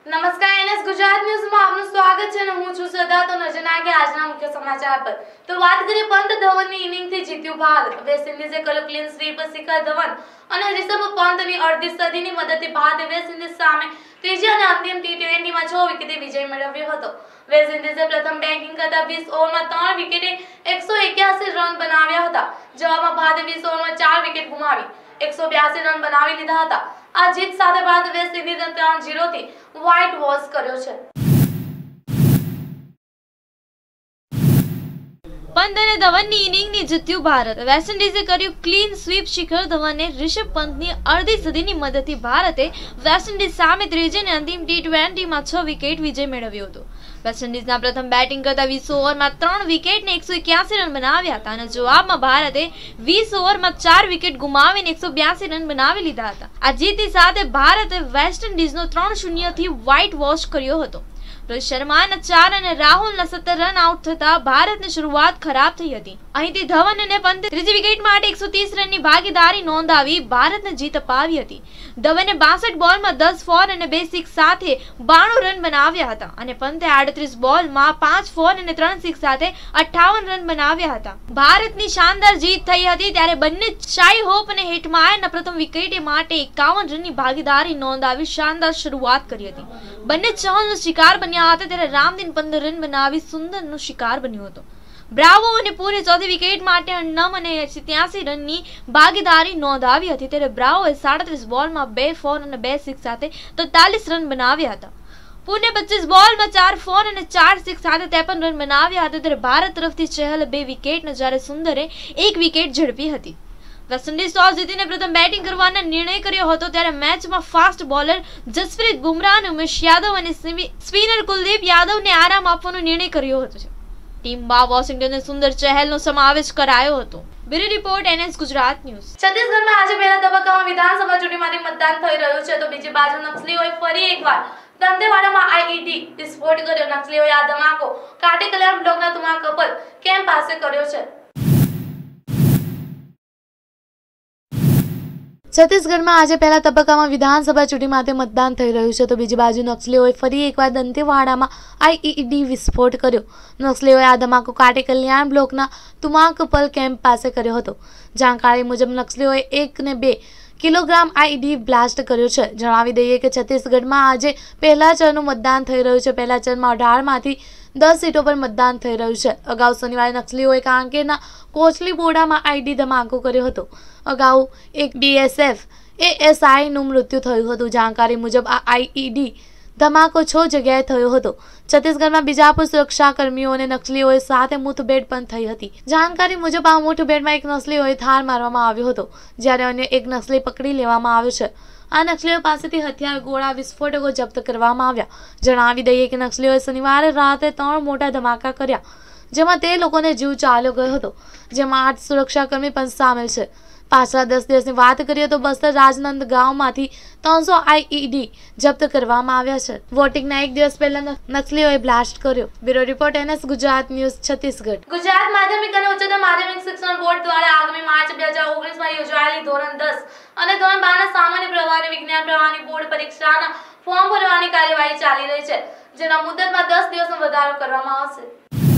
નમસ્કાર એનએસ ગુજરાત ન્યૂઝમાં આપનું સ્વાગત છે અને હું છું શ્રદ્ધા। તો નજર નાખીએ આજના મુખ્ય સમાચાર પર। તો વાત કરીએ પંત ધવનની ઇનિંગથી જીત્યું ભારત। વેસ્ટ ઇન્ડિઝે કર્યું ક્લીન સ્વીપ। શિખર ધવન અને રિષભ પંતની અડધી સદીની મદદથી ભારતે વેસ્ટ ઇન્ડિઝ સામે ત્રીજી અને અંતિમ ટી20માં 6 વિકેટે વિજય મેળવ્યો હતો। વેસ્ટ ઇન્ડિઝે પ્રથમ બેટિંગ કરતા 20 ઓવરમાં 3 વિકેટે 181 રન બનાવ્યા હતા। જવાબમાં ભારતે 20 ઓવરમાં 4 વિકેટ ગુમાવી 182 રન બનાવી લીધા હતા। આ જીત સાથે ભારત વેસ્ટ ઇન્ડિઝને 3-0 થી વ્હાઇટ વોશ કર્યો છે। પંત અને ધવનની ઇનિંગની જીત્યું ભારત। વેસ્ટ ઇન્ડિઝે કર્યું ક્લીન સ્વીપ। શિખર ધવને રિષભ પંતની અડધી સદીની મદદથી ભારતે વેસ્ટ ઇન્ડિઝ સામે ત્રીજી અને અંતિમ ટી20માં 6 વિકેટ વિજય મેળવ્યો હતો। વેસ્ટ ઇન્ડિઝના પ્રથમ બેટિંગ કરતા 20 ઓવરમાં 3 વિકેટને 181 રન બનાવ્યા હતા અને જવાબમાં ભારતે 20 ઓવરમાં 4 વિકેટ ગુમાવીને 182 રન બનાવી લીધા હતા। આ જીતની સાથે ભારતે વેસ્ટ ઇન્ડિઝનો 3-0 થી વ્હાઇટ વોશ કર્યો હતો। રોહિત શર્માના 4 અને રાહુલના 17 રન આઉટ થતા ભારતની શરૂઆત ખરાબ થઈ હતી। અહીંથી ધવન અને પંતે ત્રીજી વિકેટ માટે 130 રનની ભાગીદારી નોંધાવી ભારતને જીત અપાવી હતી। ધવને 62 બોલમાં 10 ફોર અને 2 સિક્સ સાથે 92 રન બનાવ્યા હતા અને પંતે 38 બોલમાં 5 ફોર અને 3 સિક્સ સાથે 58 રન બનાવ્યા હતા। ભારતની શાનદાર જીત થઈ હતી ત્યારે બંને શાઈ હોપ અને હેટમાયરના પ્રથમ વિકેટે માટે 51 રનની ભાગીદારી નોંધાવી શાનદાર શરૂઆત કરી હતી। બંને ચહલનો શિકાર બન્યા હતા ત્યારે રામદીન 15 રન બનાવી સુંદરનો શિકાર બન્યો હતો। બ્રાવો અને પૂરે ચોથી વિકેટ માટે 9 અને 87 રનની ભાગીદારી નોંધાવી હતી ત્યારે બ્રાવોએ 37 બોલમાં 2 ફોર અને 2 સિક્સ સાથે 43 રન બનાવ્યા હતા। પૂને 25 બોલમાં 4 ફોર અને 4 સિક્સ સાથે 53 રન બનાવ્યા હતા ત્યારે ભારત તરફથી ચહલે 2 વિકેટ જ્યારે સુંદરે 1 વિકેટ ઝડપી હતી। વેસ્ટ ઇન્ડિઝ ટોસ જીતીને પ્રથમ બેટિંગ કરવાનો નિર્ણય કર્યો હતો ત્યારે મેચમાં ફાસ્ટ બોલર જસપ્રીત બુમરાહ અને ઉમેશ યાદવ અને સ્પિનર કુલદીપ યાદવને આરામ આપવાનો નિર્ણય કર્યો હતો। ટીમમાં વોશિંગ્ટન સુંદર ચહેલનો સમાવેશ કરાયો હતો। Bureau report NS Gujarat news. છત્તીસગઢમાં આજે પહેલા તબક્કામાં વિધાનસભા ચૂંટણી માટે મતદાન થઈ રહ્યું છે તો બીજી બાજુ નક્સલીઓએ ફરી એકવાર દંતેવાડામાં આઈઈડી વિસ્ફોટ કર્યો। નક્સલીઓએ આ ધમાકો કાટે કલ્યાણ બ્લોકના તુમા કપલ કેમ્પ પાસે કર્યો છે। છત્તીસગઢમાં આજે પહેલા તબક્કામાં વિધાનસભા ચૂંટણી માટે મતદાન થઈ રહ્યું છે તો બીજી બાજુ નક્સલીઓએ ફરી એકવાર દંતેવાડામાં આઈઈડી વિસ્ફોટ કર્યો। નક્સલીઓએ આ ધમાકો કાટે કલ્યાણ બ્લોકના તુમાકપલ કેમ્પ પાસે કર્યો હતો। જાણકારી મુજબ નક્સલીઓએ 1 ને 2 કિલોગ્રામ આઈઈડી બ્લાસ્ટ કર્યો છે। જણાવી દઈએ કે છત્તીસગઢમાં આજે પહેલા ચરણનું મતદાન થઈ રહ્યું છે। પહેલા ચરણમાં 18માંથી 10 સીટો પર મતદાન થઈ રહ્યું છે। અગાઉ શનિવારે નક્સલીઓએ કાંકેરના કોચલીબોડામાં આઈઈડી ધમાકો કર્યો હતો। અગાઉ એક બીએસએફ એએસઆઈનું મૃત્યુ થયું હતું। જાણકારી મુજબ આ આઈઈડી ધમાકો 6 જગ્યાએ થયો હતો। છત્તીસગઢમાં બીજાપુર સુરક્ષા કર્મીઓ અને નક્સલીઓએ સાથે મુઠભેડ પણ થઈ હતી। જાણકારી મુજબ આ મુઠભેડમાં એક નક્સલીઓએ ઠાર મારવામાં આવ્યો હતો જ્યારે અન્ય એક નક્સલી પકડી લેવામાં આવ્યો છે। આ નક્સલીઓ પાસેથી હથિયાર ગોળા વિસ્ફોટકો જપ્ત કરવામાં આવ્યા। જણાવી દઈએ કે નક્સલીઓએ શનિવારે રાતે 3 મોટા ધમાકા કર્યા જેમાં તે લોકોને જીવ ચાલ્યો ગયો હતો જેમાં 8 સુરક્ષાકર્મી પણ સામેલ છે। પાછલા 10 દિવસની વાત કરીએ તો બસ્તર રાજનંદ ગામમાંથી 300 આઈઈડી જપ્ત કરવામાં આવ્યા છે। વોટિંગના એક દિવસ પહેલા નક્સલીઓએ બ્લાસ્ટ કર્યો। Bureau report NS Gujarat news Chhattisgarh. Gujarat માધ્યમિક અને ઉચ્ચતર માધ્યમિક શિક્ષણ બોર્ડ દ્વારા આગામી માર્ચ 2019માં યોજાયેલી ધોરણ 10 અને ધોરણ 12ના સામાન્ય પ્રવાહ અને વિજ્ઞાન પ્રવાહની બોર્ડ પરીક્ષાના ફોર્મ ભરવાની કાર્યવાહી ચાલી રહી છે જેના મુદતમાં 10 દિવસનો વધારો કરવામાં આવશે।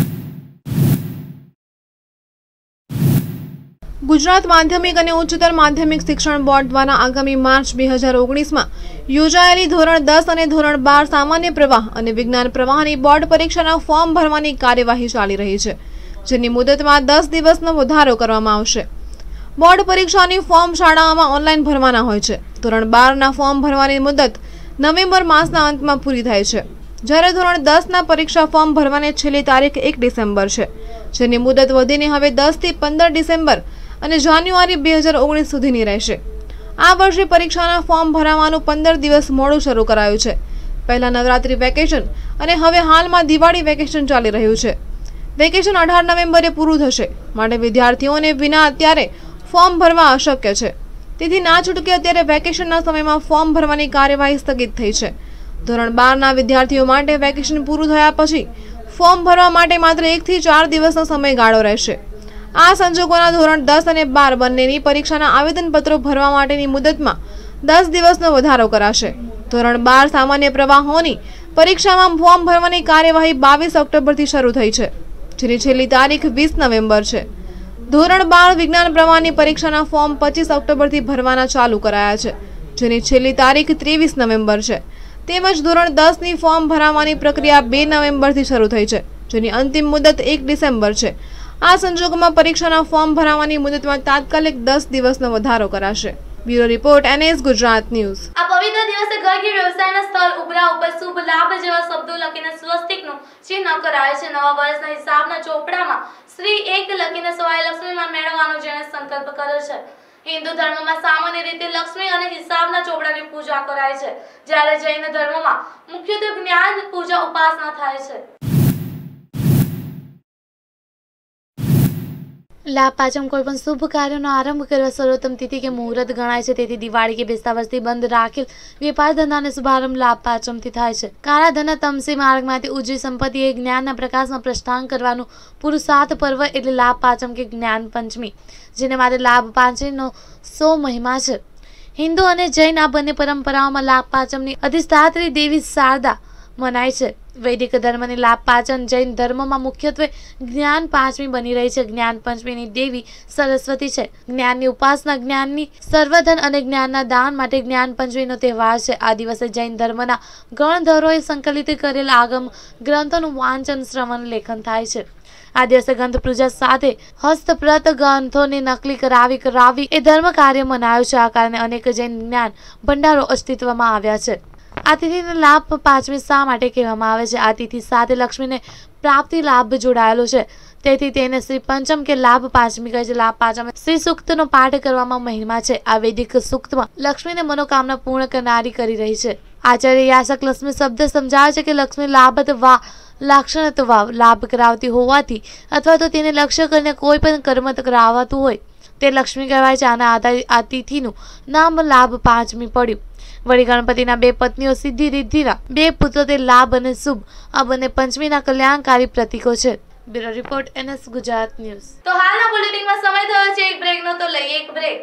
ગુજરાત માધ્યમિક અને ઉચ્ચતર માધ્યમિક શિક્ષણ બોર્ડ દ્વારા આગામી માર્ચ 2019માં યોજાયેલી ધોરણ 10 અને ધોરણ 12 સામાન્ય પ્રવાહ અને વિજ્ઞાન પ્રવાહની બોર્ડ પરીક્ષાના ફોર્મ ભરવાની કાર્યવાહી ચાલી રહી છે જેની મુદતમાં 10 દિવસનો વધારો કરવામાં આવશે। બોર્ડ પરીક્ષાની ફોર્મ શાળાઓમાં ઓનલાઈન ભરવાના હોય છે। ધોરણ 12ના ફોર્મ ભરવાની મુદત નવેમ્બર માસના અંતમાં પૂરી થાય છે જ્યારે ધોરણ 10ના પરીક્ષા ફોર્મ ભરવાની છેલ્લી તારીખ 1 ડિસેમ્બર છે જેની મુદત વધીને હવે 10 થી 15 ડિસેમ્બર અને જાન્યુઆરી 2019 સુધીની રહેશે। આ વર્ષે પરીક્ષાના ફોર્મ ભરવાનું 15 દિવસ મોડું શરૂ કરાયું છે। પહેલા નવરાત્રી વેકેશન અને હવે હાલમાં દિવાળી વેકેશન ચાલી રહ્યું છે। વેકેશન 18 નવેમ્બરે પૂરું થશે માટે વિદ્યાર્થીઓને વિના અત્યારે ફોર્મ ભરવા અશક્ય છે તેથી ના છૂટકે અત્યારે વેકેશનના સમયમાં ફોર્મ ભરવાની કાર્યવાહી સ્થગિત થઈ છે। ધોરણ 12ના વિદ્યાર્થીઓ માટે વેકેશન પૂરું થયા પછી ફોર્મ ભરવા માટે માત્ર 1 થી 4 દિવસનો સમયગાળો રહેશે। આ સંજોગોના ધોરણ 10 અને 12 બંનેની પરીક્ષાના આવેદનપત્રો ભરવા માટેની મુદતમાં 10 દિવસનો વધારો કરાશે। ધોરણ 12 સામાન્ય પ્રવાહોની પરીક્ષામાં ફોર્મ ભરવાની કાર્યવાહી 22 ઓક્ટોબરથી શરૂ થઈ છે, જેની છેલ્લી તારીખ 20 નવેમ્બર છે. ધોરણ 12 વિજ્ઞાન પ્રવાહની પરીક્ષાના ફોર્મ 25 ઓક્ટોબરથી ભરવાના ચાલુ કરાયા છે, જેની છેલ્લી તારીખ 23 નવેમ્બર છે. તેમજ ધોરણ 10ની ફોર્મ ભરવાની પ્રક્રિયા 2 નવેમ્બરથી શરૂ થઈ છે, જેની અંતિમ મુદત 1 ડિસેમ્બર છે. આ સંજોગોમાં પરીક્ષાના ફોર્મ ભરવાની મુદતમાં તાત્કાલિક 10 દિવસનો વધારો કરાશે. Bureau report, NS Gujarat news. આ પવિત્ર દિવસે ઘર કે વ્યવસાયના સ્થળ ઉભરા ઉપર શુભ લાભ જેવા શબ્દો લખીને સ્વસ્તિકનું ચિહ્ન કરાય છે. નવા વર્ષના હિસાબના ચોપડામાં શ્રી 1 લખીને સવાય લક્ષ્મીમાં મેળવવાનો જેણે સંકલ્પ કર્યો છે. હિન્દુ ધર્મમાં સામાન્ય રીતે લક્ષ્મી અને હિસાબના ચોપડાની પૂજા કરાય છે, જ્યારે જૈન ધર્મમાં મુખ્યત્વે જ્ઞાન પૂજા ઉપાસના થાય છે. લાભ પાંચમ કોઈ પણ શુભ કાર્યનો આરંભ કરવા સર્વોત્તમ તિથિ કે મુહૂર્ત ગણાય છે. તેથી દિવાળી કે બેસતા વર્ષથી બંધ રાખેલ વેપાર ધંધાને શુભારંભ લાભ પાંચમથી થાય છે. કાળા ધનના તમસી માર્ગમાંથી ઉજળી સંપત્તિ એ જ્ઞાનના પ્રકાશમાં પ્રસ્થાન કરવાનું પુરુષાર્થ પર્વ એટલે લાભ પાંચમ કે જ્ઞાન પંચમી, જેને માટે લાભ પાંચમનો 100 મહિમા છે. હિન્દુ અને જૈન આ બંને પરંપરાઓમાં લાભ પાંચમની અધિષ્ઠાત્રી દેવી શારદા મનાય છે. વૈદિક ધર્મની લાભ પાંચમ જૈન ધર્મમાં મુખ્યત્વે જ્ઞાન પાંચમી બની રહી છે. જ્ઞાન પંચમીની દેવી સરસ્વતી છે. જ્ઞાનની ઉપાસના, જ્ઞાનની સર્વધન અને જ્ઞાનના દાન માટે જ્ઞાન પંચમીનો તહેવાર છે. આ દિવસે જૈન ધર્મના ગણધરોએ સંકલિત કરેલ આગમ ગ્રંથોનું વાંચન, શ્રવણ, લેખન થાય છે. આ દિવસે ગ્રંથ પૂજા સાથે હસ્તપ્રત ગ્રંથોને નકલી કરાવી એ ધર્મ કાર્ય મનાયો છે. આ કારણે અનેક જૈન જ્ઞાન ભંડારો અસ્તિત્વમાં આવ્યા છે. આ તિથિને લાભ પાંચમી શા માટે કહેવામાં આવે છે? આ તિથિ સાથે લક્ષ્મીને પ્રાપ્તિ લાભ જોડાયેલો છે, તેથી તેને શ્રી પંચમ કે લાભ પાંચમી કહે છે. લાભ પાંચમ શ્રી સૂક્તનો પાઠ કરવામાં મહિમા છે. આ વૈદિક સૂક્તમાં લક્ષ્મીને મનોકામના પૂર્ણ કરનારી કરી રહી છે. આચાર્ય યાસક લક્ષ્મી શબ્દ સમજાવે છે કે લક્ષ્મી લાભત વા લાક્ષણત વાવ લાભ કરાવતી હોવાથી અથવા તો તેને લક્ષ્ય કરીને કોઈ પણ કર્મ કરાવતું હોય તે લક્ષ્મી કહેવાય છે. આના આધારે આ તિથિનું નામ લાભ પાંચમી પડ્યું. વળી ગણપતિના 2 પત્નીઓ સિદ્ધિ રિદ્ધિના 2 પુત્રો તે લાભ અને શુભ આ બંને પંચમીના કલ્યાણકારી પ્રતીકો છે. Bureau report, NS Gujarat news. તો હાલના બુલેટિનમાં સમય થયો છે એક બ્રેકનો, તો લઈએ એક બ્રેક.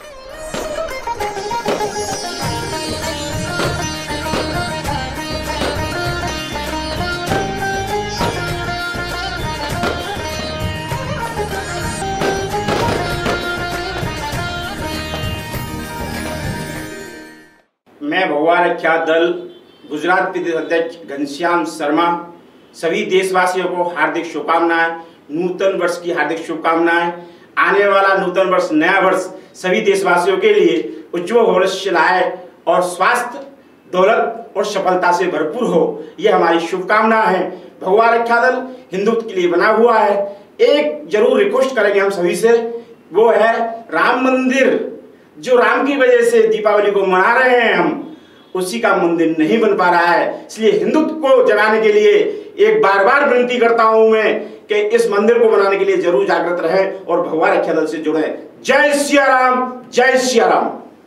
मैं भगवा रक्षा दल गुजरात प्रदेश अध्यक्ष घनश्याम शर्मा सभी देशवासियों को हार्दिक शुभकामनाएं, नूतन वर्ष की हार्दिक शुभकामनाएं. आने वाला नूतन वर्ष, नया वर्ष सभी देशवासियों के लिए उज्ज्वल भविष्य लाए और स्वास्थ्य, दौलत और सफलता से भरपूर हो, ये हमारी शुभकामना है. भगवा रक्षा दल हिंदुत्व के लिए बना हुआ है. एक जरूर रिक्वेस्ट करेंगे हम सभी से, वो है राम मंदिर जो राम की वजह से दीपावली को मना रहे हैं हम, उसी का मंदिर नहीं बन पा रहा है. इसलिए हिंदुत्व को जगाने के लिए एक बार विनती करता हूं मैं कि इस मंदिर को बनाने के लिए जरूर जागृत रहें और भगवा रक्षा दल से जुड़े. जय सिया राम, जय सिया राम.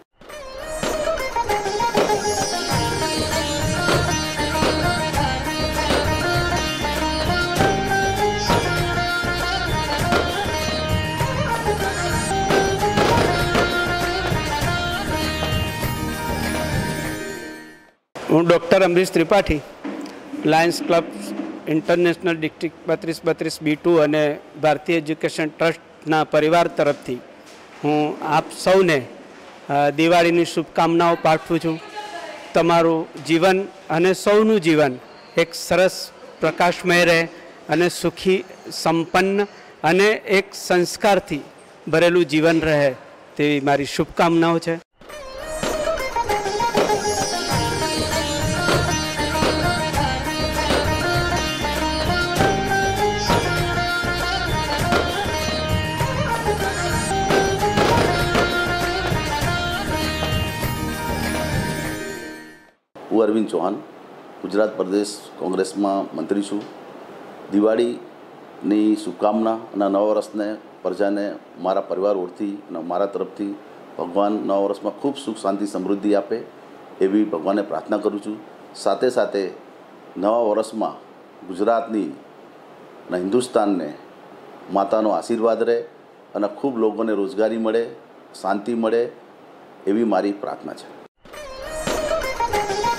હું doctor Amrish Tripathi, Lions Club International District 3232B2 અને ભારતીય એજ્યુકેશન ટ્રસ્ટના પરિવાર તરફથી હું આપ સૌને દિવાળીની શુભકામનાઓ પાઠવું છું. તમારું જીવન અને સૌનું જીવન એક સરસ પ્રકાશમય રહે અને સુખી, સંપન્ન અને એક સંસ્કારથી ભરેલું જીવન રહે તેવી મારી શુભકામનાઓ છે. હું અરવિંદ ચૌહાણ, ગુજરાત પ્રદેશ કોંગ્રેસમાં મંત્રી છું. દિવાળીની શુભકામના અને નવા વર્ષને પ્રજાને મારા પરિવાર ઓળથી અને મારા તરફથી ભગવાન નવા વર્ષમાં ખૂબ સુખ, શાંતિ, સમૃદ્ધિ આપે એવી ભગવાનને પ્રાર્થના કરું છું. સાથે સાથે નવા વર્ષમાં ગુજરાતની અને હિન્દુસ્તાનને માતાનો આશીર્વાદ રહે અને ખૂબ લોકોને રોજગારી મળે, શાંતિ મળે એવી મારી પ્રાર્થના છે.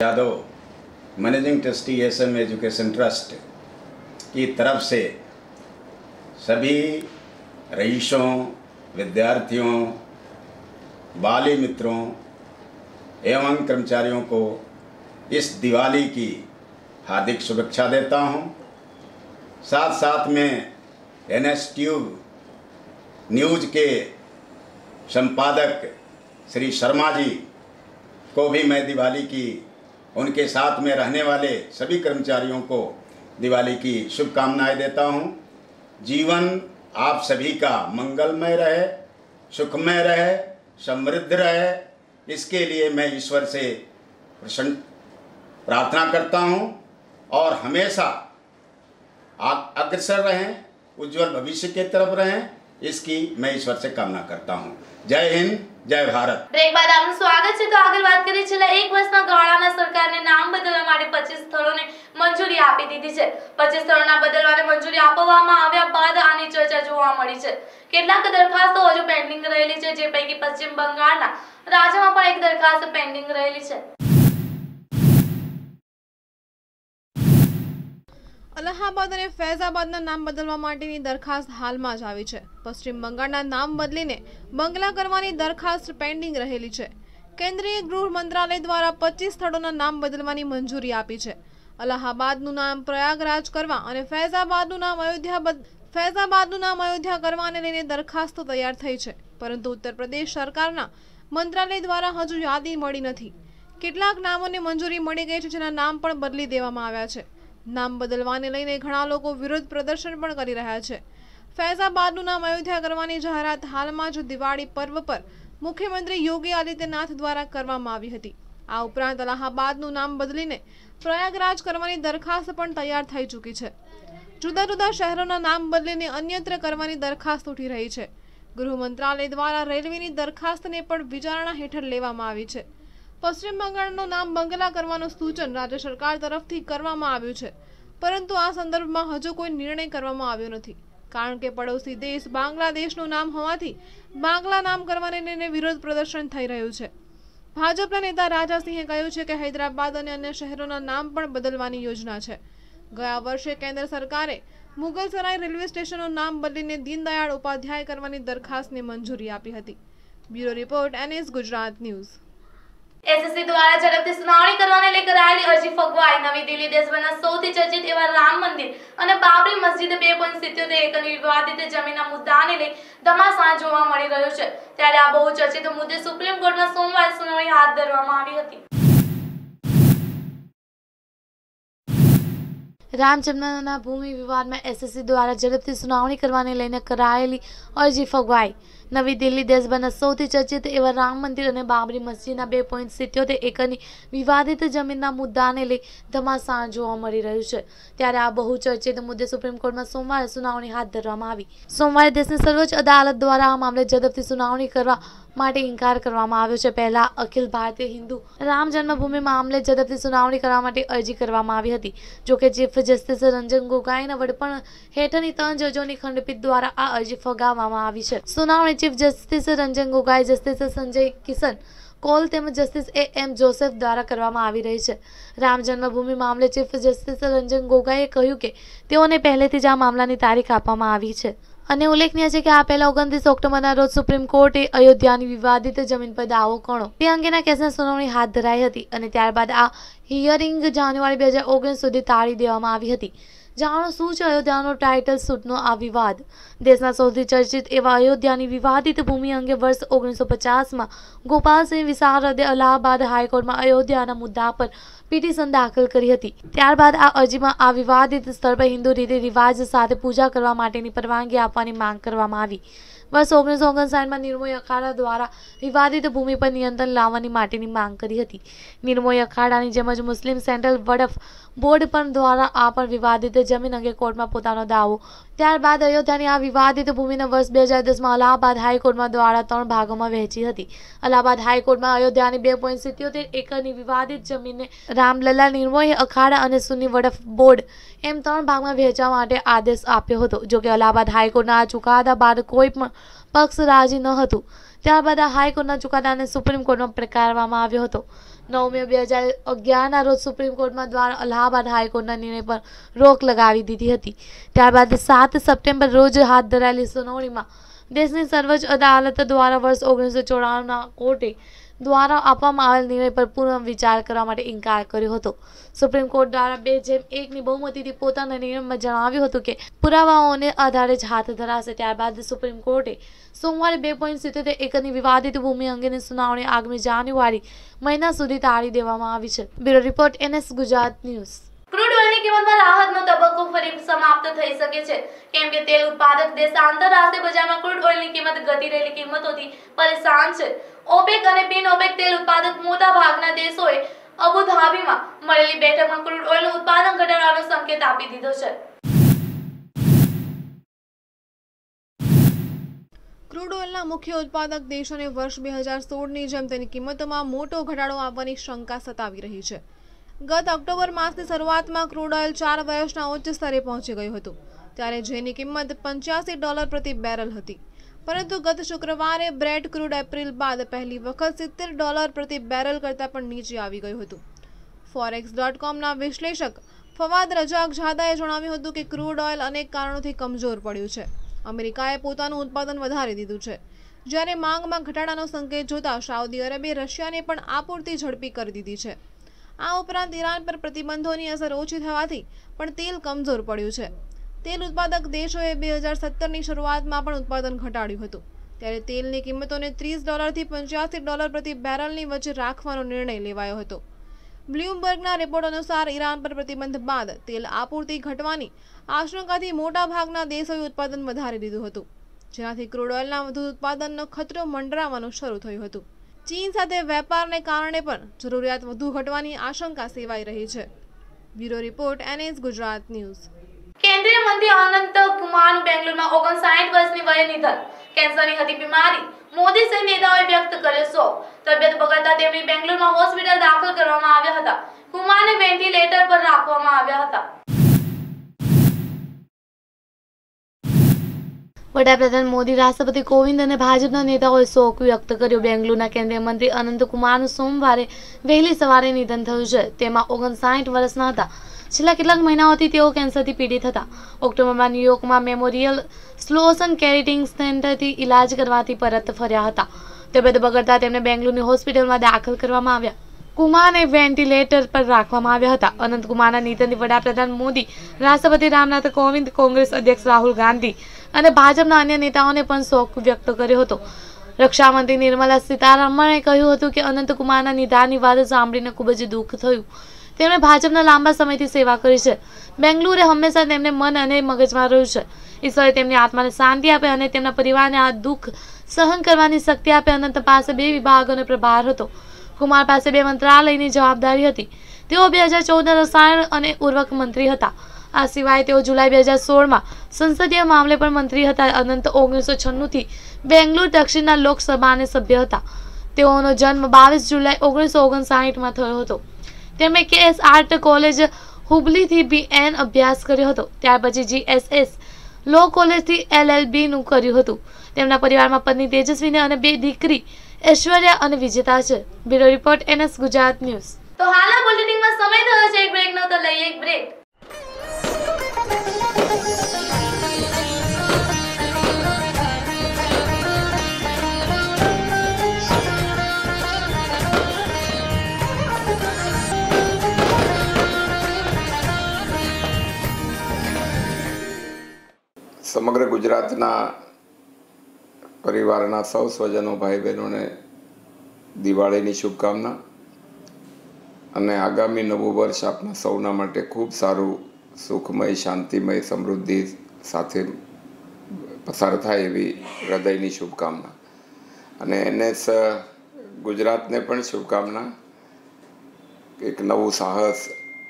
Yadav managing trustee SM education trust की तरफ से सभी रईसों, विद्यार्थियों, बाली मित्रों एवं कर्मचारियों को इस दिवाली की हार्दिक शुभेच्छा देता हूं। साथ साथ में NS ट्यूब न्यूज़ के संपादक श्री शर्मा जी को भी मैं दिवाली की, उनके साथ में रहने वाले सभी कर्मचारियों को दिवाली की शुभकामनाएं देता हूं। जीवन आप सभी का मंगलमय रहे, सुखमय रहे, समृद्ध रहे, इसके लिए मैं ईश्वर से प्रार्थना करता हूं और हमेशा अग्रसर रहें, उज्जवल भविष्य की तरफ रहें, इसकी मैं ईश्वर से कामना करता हूं। जय हिंद, जय भारत। બ્રેક બાદ આપનું સ્વાગત છે। તો આગળ વાત કરીએ છેલ્લા એક વર્ષના ગાળાના સરકારને નામ બદલવા માટે 25 સ્થળોને મંજૂરી આપી દીધી છે। 25 સ્થળોના બદલવાને મંજૂરી આપવામાં આવ્યા બાદ આની ચર્ચા જોવા મળી છે। કેટલાક દરખાસ્તો હજુ પેન્ડિંગ રહેલી છે, જે પૈકી પશ્ચિમ બંગાળના રાજ્યમાં પણ એક દરખાસ્ત પેન્ડિંગ રહેલી છે। અલ્હાબાદ અને ફૈઝાબાદના નામ બદલવા માટેની દરખાસ્ત હાલમાં જ આવી છે। પશ્ચિમ બંગાળના નામ બદલીને બંગલા કરવાની દરખાસ્ત પેન્ડિંગ રહેલી છે। કેન્દ્રીય ગૃહ મંત્રાલય દ્વારા 25 સ્થળોના નામ બદલવાની મંજૂરી આપી છે। અલ્હાબાદનું નામ પ્રયાગરાજ કરવા અને ફૈઝાબાદનું નામ અયોધ્યા કરવાને લઈને દરખાસ્તો તૈયાર થઈ છે, પરંતુ ઉત્તર પ્રદેશ સરકારના મંત્રાલય દ્વારા હજુ યાદી મળી નથી। કેટલાક નામોને મંજૂરી મળી ગઈ છે, જેના નામ પણ બદલી દેવામાં આવ્યા છે। નામ બદલવાને લઈને ઘણા લોકો વિરોધ પ્રદર્શન પણ કરી રહ્યા છે। ફૈઝાબાદનું નામ અયોધ્યા કરવાની જાહેરાત હાલમાં જ દિવાળી પર્વ પર મુખ્યમંત્રી યોગી આદિત્યનાથ દ્વારા કરવામાં આવી હતી। આ ઉપરાંત અલ્હાબાદનું નામ બદલીને પ્રયાગરાજ કરવાની દરખાસ્ત પણ તૈયાર થઈ ચૂકી છે। જુદા જુદા શહેરોના નામ બદલીને અન્યત્ર કરવાની દરખાસ્ત ઉઠી રહી છે। ગૃહ મંત્રાલય દ્વારા રેલવેની દરખાસ્તને પણ વિચારણા હેઠળ લેવામાં આવી છે। પશ્ચિમ બંગાળનું નામ બંગલા કરવાનું સૂચન રાજ્ય સરકાર તરફથી કરવામાં આવ્યું છે, પરંતુ આ સંદર્ભમાં હજુ કોઈ નિર્ણય કરવામાં આવ્યો નથી, કારણ કે પડોશી દેશ બાંગ્લાદેશનું નામ હોવાથી બાંગ્લા નામ કરવાને લઈને વિરોધ પ્રદર્શન થઈ રહ્યું છે। ભાજપના નેતા રાજાસિંહે કહ્યું છે કે હૈદરાબાદ અને અન્ય શહેરોના નામ પણ બદલવાની યોજના છે। ગયા વર્ષે કેન્દ્ર સરકારે મુગલસરાય રેલવે સ્ટેશનનું નામ બદલીને દીનદયાળ ઉપાધ્યાય કરવાની દરખાસ્તને મંજૂરી આપી હતી। Bureau report NS Gujarat news. SSC દ્વારા ઝડપથી સુનાવણી કરવાને લઈ કરાયેલી અરજી ફગવાઈ। નવી દિલ્હી દેશભરના સૌથી ચર્ચિત એવા રામ મંદિર અને બાબરી મસ્જિદ 2.77 એકરની વિવાદિત જમીનના મુદ્દાને લઈ ધમાસાણ જોવા મળી રહ્યો છે। ત્યારે આ બહુ ચર્ચિત મુદ્દે સુપ્રીમ કોર્ટમાં સોમવારે સુનાવણી હાથ ધરવામાં આવી હતી। રામ જન્મના ભૂમિ વિવાદમાં SSC દ્વારા ઝડપથી સુનાવણી કરવાને લઈને કરાયેલી અરજી ફગવાઈ। નવી દિલ્હી દેશભરના સૌથી ચર્ચિત એવા રામ મંદિર અને બાબરી મસ્જિદના 2.77 એકરની વિવાદિત જમીનના મુદ્દાને લઈ ધમાસાણ જોવા મળી રહ્યું છે। ત્યારે આ બહુ ચર્ચિત મુદ્દે સુપ્રીમ કોર્ટમાં સોમવારે સુનાવણી હાથ ધરવામાં આવી। સોમવારે દેશની સર્વોચ્ચ અદાલત દ્વારા આ મામલે ઝડપથી સુનાવણી કરવા માટે ઇનકાર કરવામાં આવ્યો છે। પહેલા અખિલ ભારતીય હિન્દુ રામ જન્મભૂમિ મામલે ઝડપથી સુનાવણી કરવા માટે અરજી કરવામાં આવી હતી। જોકે ચીફ જસ્ટિસ રંજન ગોગોઈના વડપણ હેઠળની 3 જજોની ખંડપીઠ દ્વારા આ અરજી ફગાવવામાં આવી છે। સુનાવણી chief justice Ranjan Gogoi, justice Sanjay Kishan Kaul તેમજ જસ્ટિસ AM જોસેફ દ્વારા કરવામાં આવી રહી છે। રામ જન્મભૂમિ મામલે ચીફ જસ્ટિસ રંજન ગોગોઈએ કહ્યું કે તેઓને પહેલેથી જ આ મામલાની તારીખ આપવામાં આવી છે અને ઉલ્લેખનીય છે કે આ પહેલા 29 ઓક્ટોબરના રોજ સુપ્રીમ કોર્ટે અયોધ્યાની વિવાદિત જમીન પર દાવો કર્યો તે અંગેના કેસની સુનાવણી હાથ ધરાઈ હતી અને ત્યારબાદ આ હિયરિંગ જાન્યુઆરી 2019 સુધી ટાળી દેવામાં આવી હતી। જાણો શું છે અયોધ્યાનો ટાઇટલ સૂટનો આ વિવાદ। દેશના સૌથી ચર્ચિત એવા અયોધ્યાની વિવાદિત ભૂમિ અંગે વર્ષ 1950માં ગોપાલસિંહ વિશારદે અલ્હાબાદ હાઈકોર્ટમાં અયોધ્યાના મુદ્દા પર પિટિશન દાખલ કરી હતી। ત્યારબાદ આ અરજીમાં આ વિવાદિત સ્થળ પર હિન્દુ રીતિ રિવાજ સાથે પૂજા કરવા માટેની પરવાનગી આપવાની માંગ કરવામાં આવી। વર્ષ 1959માં નિર્મોહી અખાડા દ્વારા વિવાદિત ભૂમિ પર નિયંત્રણ લાવવાની માટેની માંગ કરી હતી। નિર્મોહી અખાડાની જેમ જ મુસ્લિમ સેન્ટ્રલ વક્ફ બોર્ડ પણ દ્વારા આ પણ વિવાદિત જમીન અંગે કોર્ટમાં પોતાનો દાવો। ત્યારબાદ અયોધ્યાની આ વિવાદિત ભૂમિને વર્ષ 2010માં અલ્હાબાદ હાઈકોર્ટમાં દ્વારા 3 ભાગોમાં વહેંચી હતી। અલ્હાબાદ હાઈકોર્ટમાં અયોધ્યાની 2.77 એકરની વિવાદિત જમીનને રામલલ્લા, નિર્મોહી અખાડા અને સુન્ની વક્ફ બોર્ડ એમ 3 ભાગમાં વહેંચવા માટે આદેશ આપ્યો હતો। જોકે અલ્હાબાદ હાઈકોર્ટના આ ચુકાદા બાદ કોઈ પણ પક્ષ રાજી ન હતું। ત્યારબાદ આ હાઈકોર્ટના ચુકાદાને સુપ્રીમ કોર્ટમાં પડકારવામાં આવ્યો હતો। 9 મે 2011ના રોજ સુપ્રીમ કોર્ટમાં દ્વારા અલ્હાબાદ હાઈકોર્ટના નિર્ણય પર રોક લગાવી દીધી હતી. ત્યારબાદ 7 સપ્ટેમ્બર રોજ હાથ ધરાયેલી સુનાવણીમાં દેશની સર્વોચ્ચ અદાલત દ્વારા વર્ષ 1994ના કોર્ટે દ્વારા આપવામાં આવેલ નિર્ણય પર પુનઃ વિચાર કરવા માટે ઇનકાર કર્યો હતો. સુપ્રીમ કોર્ટ દ્વારા 2-1ની બહુમતીથી પોતાના નિર્ણયમાં જણાવ્યું હતું કે પુરાવાઓને આધારે જ હાથ ધરાશે. ત્યારબાદ સુપ્રીમ કોર્ટે સોમવારે 2.77 એકરની વિવાદિત ભૂમિ અંગેની સુનાવણી આગામી જાન્યુઆરી મહિના સુધી ટાળી દેવામાં આવી છે. Bureau report NS Gujarat news. Crude ઓઇલની કિંમતમાં રાહતનો તબક્કો ફરી સમાપ્ત થઈ શકે છે, કેમ કે તેલ ઉત્પાદક દેશ આંતરરાષ્ટ્રીય બજારમાં ક્રૂડ ઓઇલની કિંમત ઘટી રહેલી કિંમતોથી પરેશાન છે. ઓપેક અને બિન ઓપેક તેલ ઉત્પાદક મોટા ભાગના દેશોએ અબુધાબીમાં મળેલી બેઠકમાં ક્રૂડ ઓઇલનું ઉત્પાદન ઘટાડવાનો સંકેત આપી દીધો છે. ક્રૂડ ઓઇલના મુખ્ય ઉત્પાદક દેશોને વર્ષ 2016ની જેમ તેની કિંમતોમાં મોટો ઘટાડો આવવાની શંકા સતાવી રહી છે. ગત ઓક્ટોબર માસની શરૂઆતમાં ક્રૂડ ઓઇલ 4 વર્ષના ઉચ્ચ સ્તરે પહોંચી ગયું હતું, ત્યારે જેની કિંમત $85 પ્રતિ બેરલ હતી. પરંતુ ગત શુક્રવારે બ્રેન્ટ ક્રૂડ એપ્રિલ બાદ પહેલી વખત $70 પ્રતિ બેરલ કરતાં પણ નીચે આવી ગયું હતું. forex.comના વિશ્લેષક ફવાદ રજાક ઝાદાએ જણાવ્યું હતું કે ક્રૂડ ઓઇલ અનેક કારણોથી કમજોર પડ્યું છે. અમેરિકાએ પોતાનું ઉત્પાદન વધારી દીધું છે, જ્યારે માંગમાં ઘટાડાનો સંકેત જોતા સાઉદી અરેબિયાએ રશિયાને પણ આપૂર્તિ ઝડપી કરી દીધી છે. આ ઉપરાંત ઈરાન પર પ્રતિબંધોની અસર ઓછી થવાથી પણ તેલ કમજોર પડ્યું છે. તેલ ઉત્પાદક દેશોએ 2017ની શરૂઆતમાં પણ ઉત્પાદન ઘટાડ્યું હતું, ત્યારે તેલની કિંમતોને $30 થી $85 પ્રતિ બેરલની વચ્ચે રાખવાનો નિર્ણય લેવાયો હતો. બ્લૂમબર્ગના રિપોર્ટ અનુસાર ઈરાન પર પ્રતિબંધ બાદ તેલ આપૂર્તિ ઘટવાની આશંકાથી મોટા ભાગના દેશોએ ઉત્પાદન વધારી દીધું હતું, જેનાથી ક્રૂડ ઓઇલના વધુ ઉત્પાદનનો ખતરો મંડરાવાનું શરૂ થયું હતું. ચીન સાથે વેપારને કારણે પણ જરૂરિયાત વધુ ઘટવાની આશંકા સેવાઈ રહી છે. Bureau report NS Gujarat news. કેન્દ્રીય મંત્રી અનંત કુમારનું બેંગ્લોરમાં 59 વર્ષની વયે નિધન. કેન્સરની હતી બીમારી. મોદી સહિત નેતાઓએ વ્યક્ત કર્યો શોક. તબિયત બગડતા તેમને બેંગ્લોરમાં હોસ્પિટલ દાખલ કરવામાં આવ્યા હતા. કુમારને વેન્ટિલેટર પર રાખવામાં આવ્યા હતા. વડાપ્રધાન મોદી, રાષ્ટ્રપતિ કોવિંદ અને ભાજપના નેતાઓએ શોક વ્યક્ત કર્યો. બેંગ્લોરના કેન્દ્રીય મંત્રી અનંત કુમારનું સોમવારે વહેલી સવારે નિધન થયું છે. તેમાં 59 વર્ષના હતા. છેલ્લા કેટલાક મહિનાઓથી તેઓ કેન્સરથી પીડિત હતા. ઓક્ટોબરમાં ન્યૂયોર્કમાં મેમોરિયલ સ્લોન કેરિટિંગ સેન્ટરથી ઇલાજ કરવાથી પરત ફર્યા હતા. તબિયત બગડતા તેમને બેંગ્લોરની હોસ્પિટલમાં દાખલ કરવામાં આવ્યા. કુમારને વેન્ટિલેટર પર રાખવામાં આવ્યા હતા. અનંત કુમારના નિધનથી વડાપ્રધાન મોદી, રાષ્ટ્રપતિ રામનાથ કોવિંદ, કોંગ્રેસ અધ્યક્ષ રાહુલ ગાંધી અને ભાજપના અન્ય નેતાઓને પણ શોક વ્યક્ત કર્યો હતો. રક્ષામંત્રી નિર્મલા સીતારમણે કહ્યું હતું કે અનંત કુમારના નિધનની વાત સાંભળીને ખૂબ જ દુઃખ થયું. તેમણે ભાજપના લાંબા સમયથી સેવા કરી છે. બેંગ્લુરે હંમેશા તેમને મન અને મગજમાં રહ્યું છે. ઈશ્વરે તેમની આત્માને શાંતિ આપે અને તેમના પરિવારને આ દુઃખ સહન કરવાની શક્તિ આપે. અનંત પાસે 2 વિભાગોનો પ્રભાર હતો. કુમાર પાસે 2 મંત્રાલયની જવાબદારી હતી. તેઓ 2014 રસાયણ અને ઉર્વરક મંત્રી હતા. આ સિવાય તેઓ જુલાઈ 2016માં સંસદીય મામલે પણ મંત્રી હતા. અનંત 1996થી બેંગ્લુરુ દક્ષિણના લોકસભાના સભ્ય હતા. તેઓનો જન્મ 22 જુલાઈ 1959માં થયો હતો. તેમણે KS આર્ટ કોલેજ હુબલીથી BN અભ્યાસ કર્યો હતો. ત્યાર પછી GSS લો કોલેજથી LLB નું કર્યું હતું. તેમના પરિવારમાં પત્ની તેજસ્વીને અને 2 દીકરી ઐશ્વર્યા અને વિજેતા છે. Bureau report NS Gujarat news. તો હાલના બુલેટિનમાં સમય થયો છે એક બ્રેકનો, તો લઈએ એક બ્રેક. સમગ્ર ગુજરાતના પરિવારના સૌ સ્વજનો, ભાઈ બહેનોને દિવાળીની શુભકામના અને આગામી નવું વર્ષ આપના સૌના માટે ખૂબ સારું, સુખમય, શાંતિમય, સમૃદ્ધિ સાથે પસાર થાય એવી હૃદયની શુભકામના. અને NS ગુજરાતને પણ શુભકામના. એક નવું સાહસ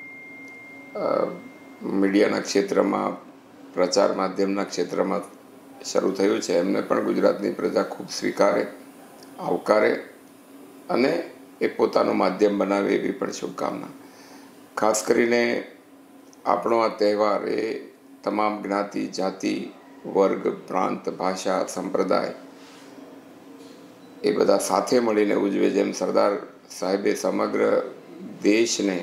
મીડિયાના ક્ષેત્રમાં, પ્રચાર માધ્યમના ક્ષેત્રમાં શરૂ થયું છે. એમને પણ ગુજરાતની પ્રજા ખૂબ સ્વીકારે, આવકારે અને એ પોતાનું માધ્યમ બનાવે એવી પણ શુભકામના. ખાસ કરીને આપણો આ તહેવાર એ તમામ જ્ઞાતિ, જાતિ, વર્ગ, પ્રાંત, ભાષા, સંપ્રદાય એ બધા સાથે મળીને ઉજવે. જેમ સરદાર સાહેબે સમગ્ર દેશને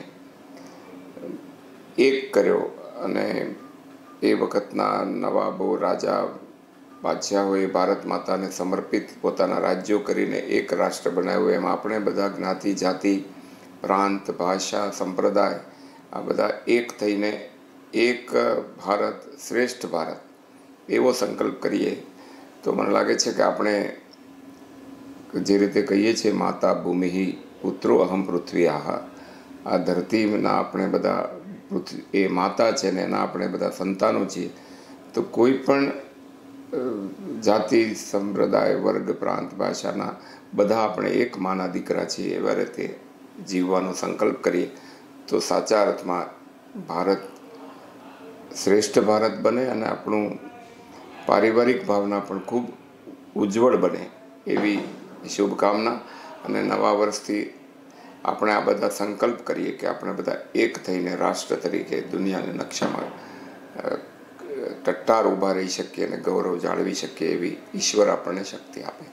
એક કર્યો અને એ વખતના નવાબો, રાજા, બાદશાહોએ ભારત માતાને સમર્પિત પોતાના રાજ્યો કરીને એક રાષ્ટ્ર બનાવ્યું. એમાં આપણે બધા જ્ઞાતિ, જાતિ, પ્રાંત, ભાષા, સંપ્રદાય આ બધા એક થઈને એક ભારત, શ્રેષ્ઠ ભારત એવો સંકલ્પ કરીએ તો મને લાગે છે કે આપણે જે રીતે કહીએ છીએ માતા ભૂમિ પુત્રો અહમ પૃથ્વી આહા, આ ધરતીના આપણે બધા એ માતા છે ને એના આપણે બધા સંતાનો છીએ. તો કોઈ પણ જાતિ, સંપ્રદાય, વર્ગ, પ્રાંત, ભાષાના બધા આપણે એક માના દીકરા છીએ એવા રીતે જીવવાનો સંકલ્પ કરીએ તો સાચા અર્થમાં ભારત શ્રેષ્ઠ ભારત બને અને આપણું પારિવારિક ભાવના પણ ખૂબ ઉજ્જવળ બને એવી શુભકામના. અને નવા વર્ષથી આપણે આ બધા સંકલ્પ કરીએ કે આપણે બધા એક થઈને રાષ્ટ્ર તરીકે દુનિયાના નકશામાં ટટ્ટાર ઊભા રહી શકીએ અને ગૌરવ જાળવી શકીએ એવી ઈશ્વર આપણને શક્તિ આપે.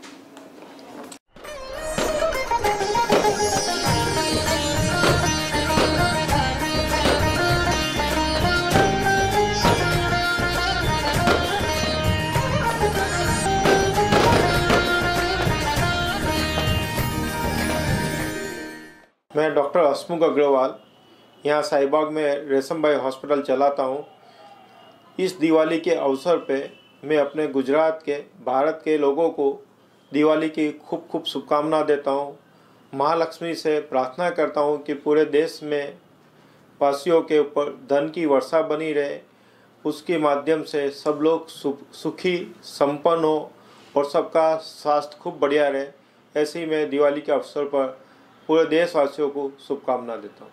मैं डॉक्टर हसमुख अग्रवाल यहाँ शाहीबाग में रेशम भाई हॉस्पिटल चलाता हूँ। इस दिवाली के अवसर पे मैं अपने गुजरात के, भारत के लोगों को दिवाली की खूब खूब शुभकामना देता हूँ। महालक्ष्मी से प्रार्थना करता हूँ कि पूरे देश में वासियों के ऊपर धन की वर्षा बनी रहे, उसके माध्यम से सब लोग सुखी संपन्न हो और सबका स्वास्थ्य खूब बढ़िया रहे। ऐसे ही मैं दिवाली के अवसर पर पूरे देशवासियों को शुभकामना देता हूँ।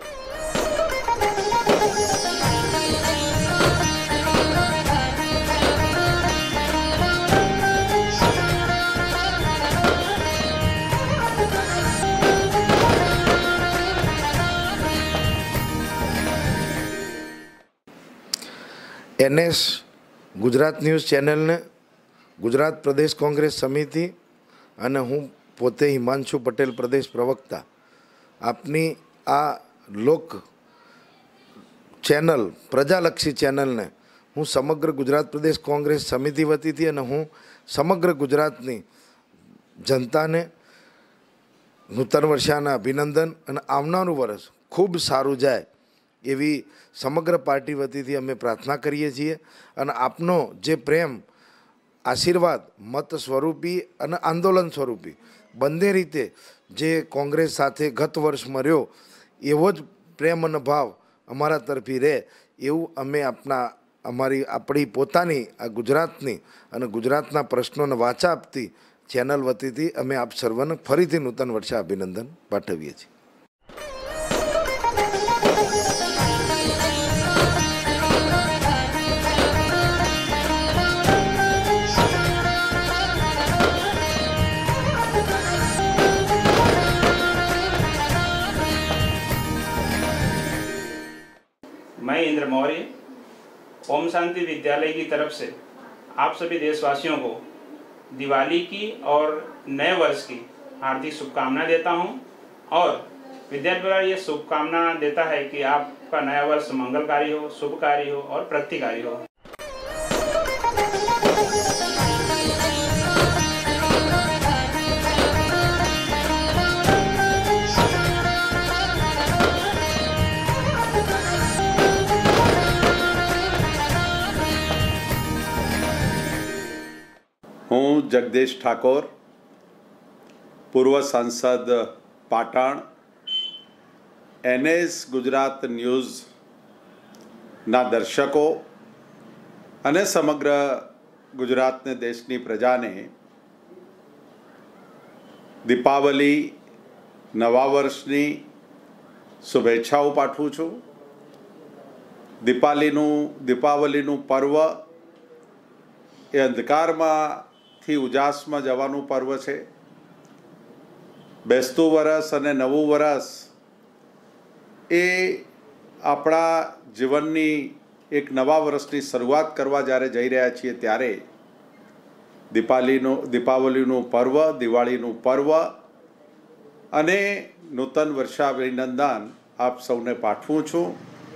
NS ગુજરાત ન્યૂઝ ચેનલને ગુજરાત પ્રદેશ કોંગ્રેસ સમિતિ અને હું પોતે હિમાંશુ પટેલ પ્રદેશ પ્રવક્તા આપની આ લોક ચેનલ પ્રજાલક્ષી ચેનલને હું સમગ્ર ગુજરાત પ્રદેશ કોંગ્રેસ સમિતિ વતીથી અને હું સમગ્ર ગુજરાતની જનતાને નૂતન વર્ષાના અભિનંદન અને આવનારું વર્ષ ખૂબ સારું જાય એવી સમગ્ર પાર્ટી વતીથી અમે પ્રાર્થના કરીએ છીએ. અને આપનો જે પ્રેમ, આશીર્વાદ મત સ્વરૂપી અને આંદોલન સ્વરૂપી બંને રીતે જે કોંગ્રેસ સાથે ગત વર્ષ મળ્યો એવો જ પ્રેમ અને ભાવ અમારા તરફી રહે એવું અમે આપણી પોતાની આ ગુજરાતની અને ગુજરાતના પ્રશ્નોને વાચા આપતી ચેનલ વતીથી અમે આપ સર્વને ફરીથી નૂતન વર્ષા અભિનંદન પાઠવીએ છીએ. मैं इंद्र मौर्य ओम शांति विद्यालय की तरफ से आप सभी देशवासियों को दिवाली की और नए वर्ष की हार्दिक शुभकामना देता हूं और विद्यार्थी परिवार ये शुभकामना देता है कि आपका नया वर्ष मंगलकारी हो, शुभकारी हो और प्रगतिकारी हो। હું જગદીશ ઠાકોર, પૂર્વ સાંસદ પાટણ, NS ગુજરાત ન્યૂઝના દર્શકો અને સમગ્ર ગુજરાતને દેશની પ્રજાને દીપાવલી નવા વર્ષની શુભેચ્છાઓ પાઠવું છું. દીપાવલીનું પર્વ એ અંધકારમાંથી ઉજાસમાં જવાનું પર્વ છે. બેસતું વરસ અને નવું વરસ એ આપણા જીવનની એક નવા વર્ષની શરૂઆત કરવા જ્યારે જઈ રહ્યા છીએ ત્યારે દીપાવલીનું પર્વ, દિવાળીનું પર્વ અને નૂતન વર્ષાભિનંદન આપ સૌને પાઠવું છું.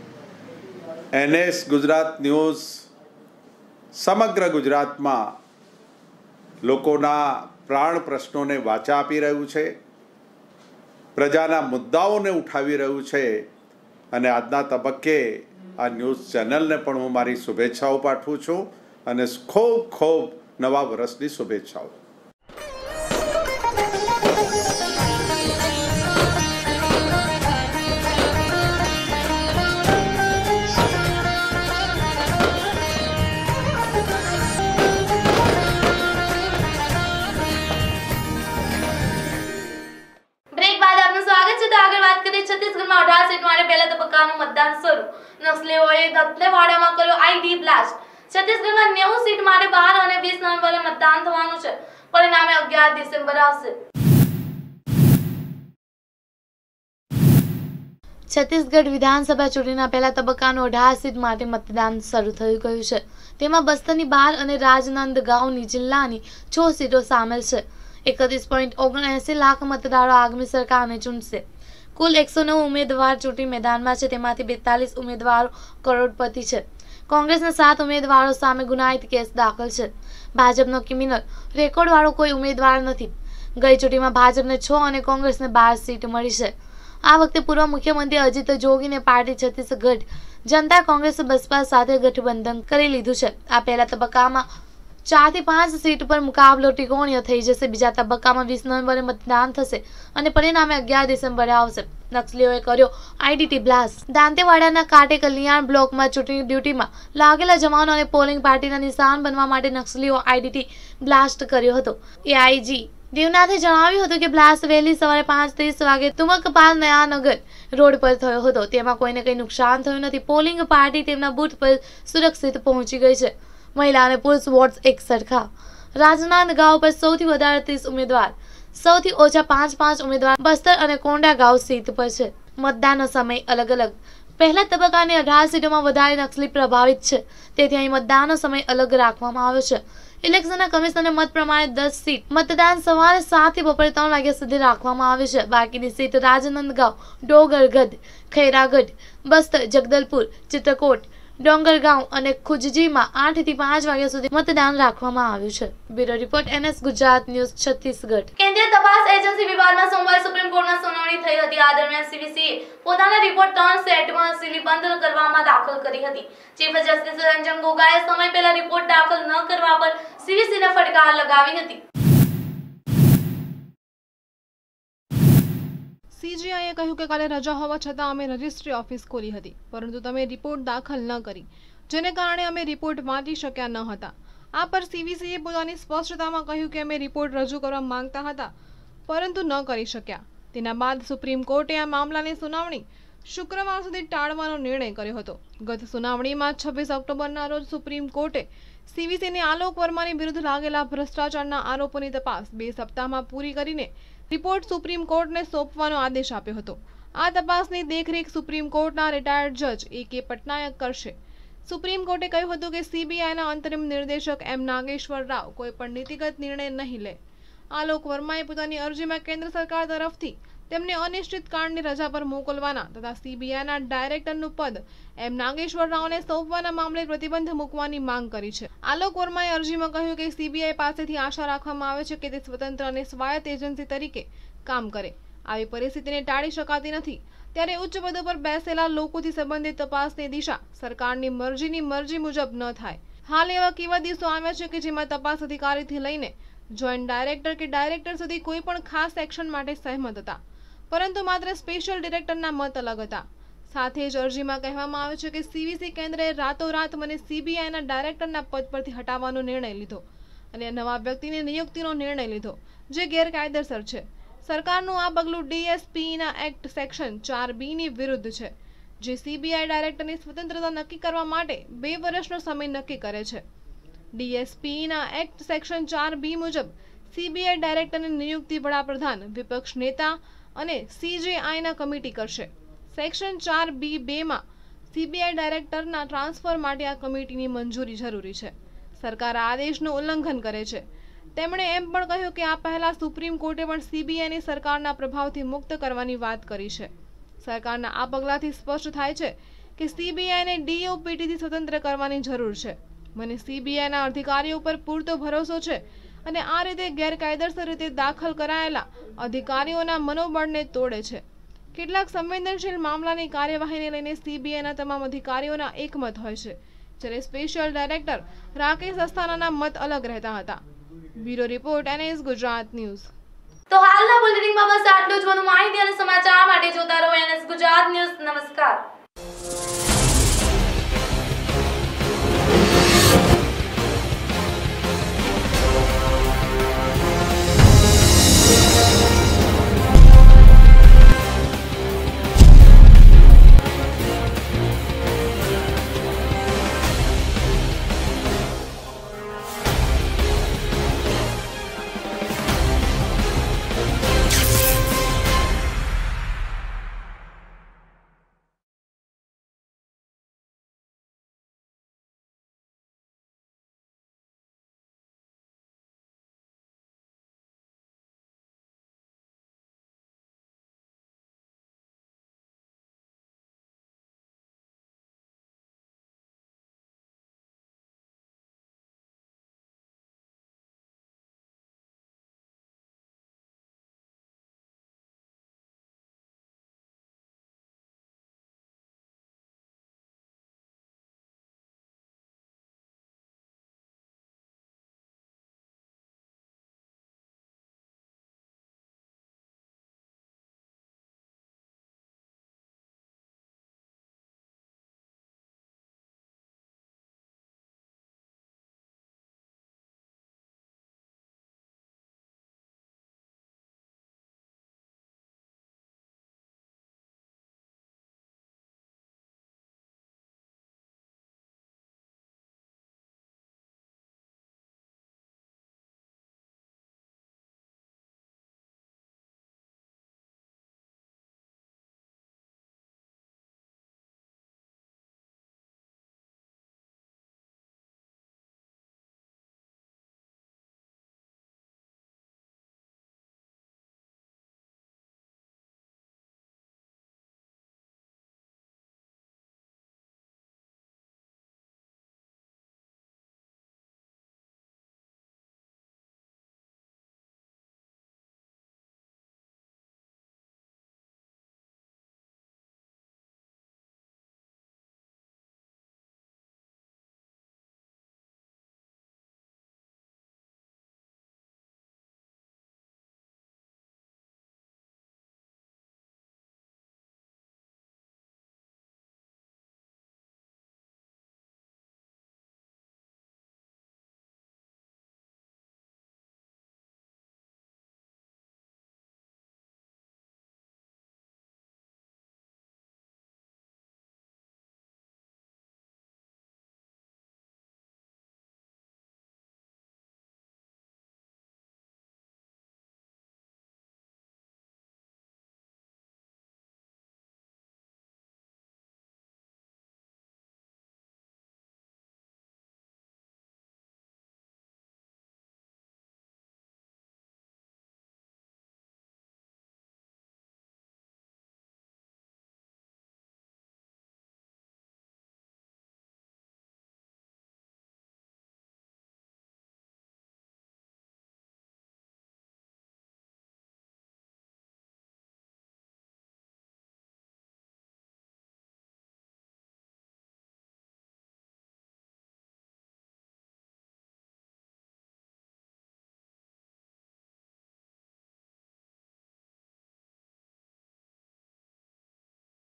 NS ગુજરાત ન્યૂઝ સમગ્ર ગુજરાતમાં લોકોના પ્રાણ પ્રશ્નોને વાચા આપી રહ્યું છે, પ્રજાના મુદ્દાઓને ઉઠાવી રહ્યું છે અને આજના તબક્કે આ ન્યૂઝ ચેનલને પણ હું મારી શુભેચ્છાઓ પાઠવું છું અને ખૂબ ખૂબ નવા વર્ષની શુભેચ્છાઓ. છત્તીસગઢમાં 18 સીટ માટે પહેલા તબક્કાનું મતદાન શરૂ. નક્સલીઓએ દંતેવાડામાં કર્યો આઈડી બ્લાસ્ટ. છત્તીસગઢમાં 90 સીટ માટે 12 અને 20 નવેમ્બરે મતદાન થવાનું છે. પરિણામે 11 ડિસેમ્બર આવશે. છત્તીસગઢ વિધાનસભા ચૂંટણીના પહેલા તબક્કાનું 18 સીટ માટે મતદાન શરૂ થઈ ગયું છે. તેમાં બસ્તરની 12 અને રાજનાંદગાંવની જિલ્લાની 6 સીટો સામેલ છે. 31.79 લાખ મતદારો આગામી સરકારને ચૂંટશે. કુલ 109 ઉમેદવાર ચૂંટણી મેદાનમાં છે. તેમાંથી 42 ઉમેદવારો કરોડપતિ છે. કોંગ્રેસના 7 ઉમેદવારો સામે ગુનાહિત કેસ દાખલ છે. ભાજપનો ક્રિમિનલ રેકોર્ડવાળો કોઈ ઉમેદવાર નથી. ગઈ ચૂંટણીમાં ભાજપને 6 અને કોંગ્રેસને 12 સીટ મળી છે. આ વખતે પૂર્વ મુખ્યમંત્રી અજીત જોગીને પાર્ટી છત્તીસગઢ જનતા કોંગ્રેસ બસપા સાથે ગઠબંધન કરી લીધું છે. આ પહેલા તબક્કામાં 4 થી 5 સીટ પર મુકાબલો ત્રિકોણીય થઈ જશે. બીજા તબક્કામાં 20 નવેમ્બરે મતદાન થશે અને પરિણામે 11 ડિસેમ્બરે આવશે. નક્સલીઓએ કર્યો આઈડીટી બ્લાસ્ટ. દાંતેવાડાના કાટે કલ્યાણ બ્લોકમાં ચૂંટણી ડ્યુટીમાં લાગેલા જવાનો અને પોલિંગ પાર્ટીના નિશાન બનવા માટે નક્સલીઓ આઈડીટી બ્લાસ્ટ કર્યો હતો. એઆઈજી દેવનાથે જણાવ્યું હતું કે બ્લાસ્ટ વહેલી સવારે 5:30 વાગે તુમકપાલ નયાનગર રોડ પર થયો હતો. તેમાં કોઈને કંઈ નુકસાન થયું નથી. પોલિંગ પાર્ટી તેમના બૂથ પર સુરક્ષિત પહોંચી ગઈ છે. મહિલા અને પુરુષ વોટ્સ એક સરખા. રાજનાંદગાંવ પર સૌથી વધારે 30 ઉમેદવાર, સૌથી ઓછા 5 ઉમેદવાર બસ્તર અને કોંડાગાંવ સીટ પર છે. મતદાનનો સમય અલગ અલગ. પહેલા તબક્કાની 18 સીટોમાં વધારે નક્સલી પ્રભાવિત છે. તેથી અહીં મતદાનનો સમય અલગ રાખવામાં આવ્યો છે. ઇલેક્શનના કમિશનરના મત પ્રમાણે 10 સીટ મતદાન સવારે 7 થી બપોરે 3 વાગ્યા સુધી રાખવામાં આવે છે. બાકીની સીટ રાજનાંદગાંવ, ડોગરગઢ, ખૈરાગઢ, બસ્તર, જગદલપુર, ચિત્રકોટ, ડોંગરગાંવ અને ખુજજીમાં 8 થી 5 વાગ્યા સુધી મતદાન રાખવામાં આવ્યું છે. Bureau report NS Gujarat news Chhattisgarh. કેન્દ્રીય તપાસ એજન્સી વિવાદમાં સોમવારે સુપ્રીમ કોર્ટમાં સુનાવણી થઈ હતી. આ દરમિયાન CBCએ પોતાના રિપોર્ટ 3 સેટમાં સીલીબંધ કરવામાં દાખલ કરી હતી. ચીફ જસ્ટિસ રંજન ગોગોઈએ સમય પહેલા રિપોર્ટ દાખલ ન કરવા પર CBCને ફટકાર લગાવી હતી. CJIએ કહ્યું કે કાલે રજા હોવા છતાં અમે રજિસ્ટ્રી ઓફિસ ખોલી હતી, પરંતુ તમે રિપોર્ટ દાખલ ન કરી, જેને કારણે અમે રિપોર્ટ વાંચી શક્યા ન હતા. આ પર CBCએ પોતાની સ્પષ્ટતામાં કહ્યું કે અમે રિપોર્ટ રજૂ કરવા માંગતા હતા, પરંતુ ન કરી શક્યા. તેના બાદ સુપ્રીમ કોર્ટે આ મામલાની સુનાવણી શુક્રવાર સુધી ટાળવાનો નિર્ણય કર્યો હતો. ગત સુનાવણીમાં 26 ઓક્ટોબરના રોજ સુપ્રીમ કોર્ટે CBCને આલોક વર્માની વિરુદ્ધ લાગેલા ભ્રષ્ટાચારના આરોપોની તપાસ 2 સપ્તાહમાં પૂરી કરીને રિપોર્ટ સુપ્રીમ કોર્ટને સોંપવાનો આદેશ આપ્યો હતો. આ તપાસની દેખરેખ સુપ્રીમ કોર્ટના રિટાયર્ડ જજ A.K. પટનાયક કરશે. સુપ્રીમ કોર્ટે કહ્યું હતું કે CBIના અંતરિમ નિર્દેશક M. નાગેશ્વર રાવ કોઈ પણ નીતિગત નિર્ણય નહીં લે. આલોક વર્માએ પોતાની અરજીમાં કેન્દ્ર સરકાર તરફથી તેમને અનિશ્ચિત કાળની રજા પર મોકલવાના તથા CBIના ડાયરેક્ટરનું પદ M. નાગેશ્વર રાવને સોંપવાના મામલે પ્રતિબંધ મૂકવાની માંગ કરી છે. આલોક વર્માએ અરજીમાં કહ્યું કે CBI પાસેથી આશા રાખવામાં આવે છે કે તે સ્વતંત્ર અને સ્વાયત્ત એજન્સી તરીકે કામ કરે. આવી પરિસ્થિતિને ટાળી શકાતી નથી, ત્યારે ઉચ્ચ પદો પર બેસેલા લોકોથી સંબંધિત તપાસની દિશા સરકારની મરજી મુજબ ન થાય. હાલ એવા કેવા દિવસો આવ્યા છે કે જેમાં તપાસ અધિકારીથી લઈને જોઈન્ટ ડાયરેક્ટર કે ડાયરેક્ટર સુધી કોઈ પણ ખાસ એક્શન માટે સહેમત હતા, પરંતુ માત્ર સ્પેશિયલ ડિરેક્ટરના મત અલગ હતા. સાથે જ અરજીમાં કહેવામાં આવ્યું છે કે CBC કેન્દ્રએ રાતોરાત મને CBIના ડાયરેક્ટરના પદ પરથી હટાવવાનો નિર્ણય લીધો અને નવા વ્યક્તિની નિયુક્તિનો નિર્ણય લીધો, જે ગેરકાયદેસર છે. સરકારનું આ પગલું DSPના એક્ટ સેક્શન 4B વિરુદ્ધ છે, જે CBI ડાયરેક્ટરની સ્વતંત્રતા નક્કી કરવા માટે 2 વર્ષનો સમય નક્કી કરે છે. DSPના એક્ટ સેક્શન 4B મુજબ CBI ડાયરેક્ટરની નિયુક્તિ વડાપ્રધાન, વિપક્ષ નેતા અને CJIના કમિટી કરશે. સેક્શન 4B2માં CBI ડાયરેક્ટરના ટ્રાન્સફર માટે આ કમિટીની મંજૂરી જરૂરી છે. સરકાર આ આદેશનું ઉલ્લંઘન કરે છે. તેમણે એમ પણ કહ્યું કે આ પહેલા સુપ્રીમ કોર્ટે પણ સીબીઆઈને સરકારના પ્રભાવથી મુક્ત કરવાની વાત કરી છે. સરકારના આ પગલાંથી સ્પષ્ટ થાય છે કે સીબીઆઈને ડીઓપીટીથી સ્વતંત્ર કરવાની જરૂર છે. મને સીબીઆઈના અધિકારીઓ પર પૂરતો ભરોસો છે અને આ રીતે ગેરકાયદેસર રીતે દાખલ કરાયેલા અધિકારીઓના મનોબળને તોડે છે. કેટલાક સંવેદનશીલ મામલાની કાર્યવાહીને લઈને સીબીઆઈના તમામ અધિકારીઓના એકમત હોય છે, જ્યારે સ્પેશિયલ ડાયરેક્ટર રાકેશ અસ્થાનાના મત અલગ રહેતા હતા. Bureau report NS Gujarat news. તો હાલના બુલેટિનમાં બસ આટલું જ. વધુ માહિતી અને સમાચાર માટે જોતા રહો NS ગુજરાત ન્યૂઝ. નમસ્કાર.